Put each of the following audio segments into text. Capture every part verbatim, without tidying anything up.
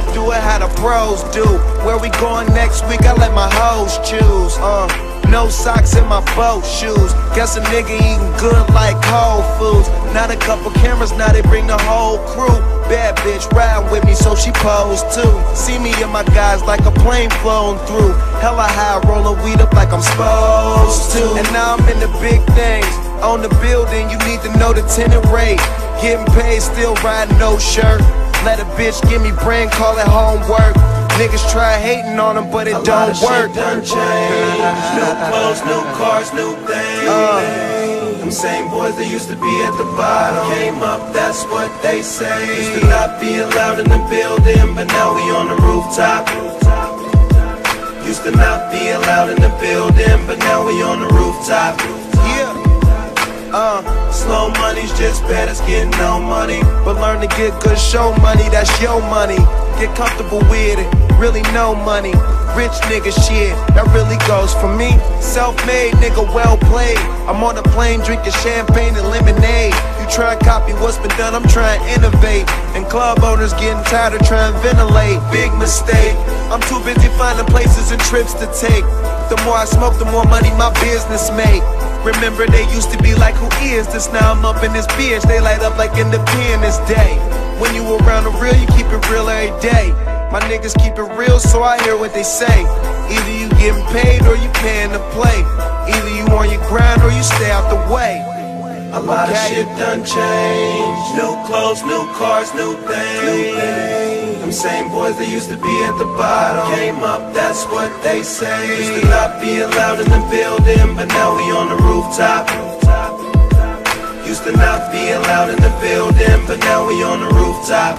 do it how the pros do. Where we going next week, I let my hoes choose. Uh, no socks in my boat shoes. Guess a nigga eating good like Whole Foods. Not a couple cameras, now they bring the whole crew. Bad bitch riding with me, so she posed too. See me and my guys like a plane flown through. Hella high, rolling weed up like I'm supposed to. And now I'm in the big things. On the building, you need to know the tenant rate. Getting paid, still riding no shirt. Let a bitch give me brain, call it homework. Niggas try hating on them, but it a don't work. Shit done changed. New clothes, new cars, new things. Uh, Them same boys that used to be at the bottom came up, that's what they say. Used to not be allowed in the building, but now we on the rooftop. Used to not be allowed in the building, but now we on the rooftop. Yeah. Uh, slow money's just bad as getting no money. But learn to get good show money, that's your money. Get comfortable with it, really no money. Rich nigga shit, that really goes for me. Self-made nigga, well played. I'm on a plane drinking champagne and lemonade. You try and copy what's been done, I'm trying to innovate. And club owners getting tired of trying to ventilate. Big mistake, I'm too busy finding places and trips to take. The more I smoke, the more money my business make. Remember they used to be like, who is this? Now I'm up in this bitch, they light up like Independence Day. When you around the real, you keep it real every day. My niggas keep it real, so I hear what they say. Either you getting paid or you paying to play. Either you on your grind or you stay out the way. A lot okay. of shit done changed. New clothes, new cars, new things. New things. Them same boys that used to be at the bottom came up, that's what they say. Used to not be allowed in the building, but now we on the rooftop. Used to not be allowed in the building, but now we on the rooftop.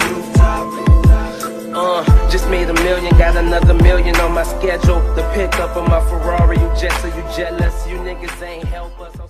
Uh, just made a million, got another million on my schedule. The pickup of my Ferrari, you jet, so you jealous. You niggas ain't help us.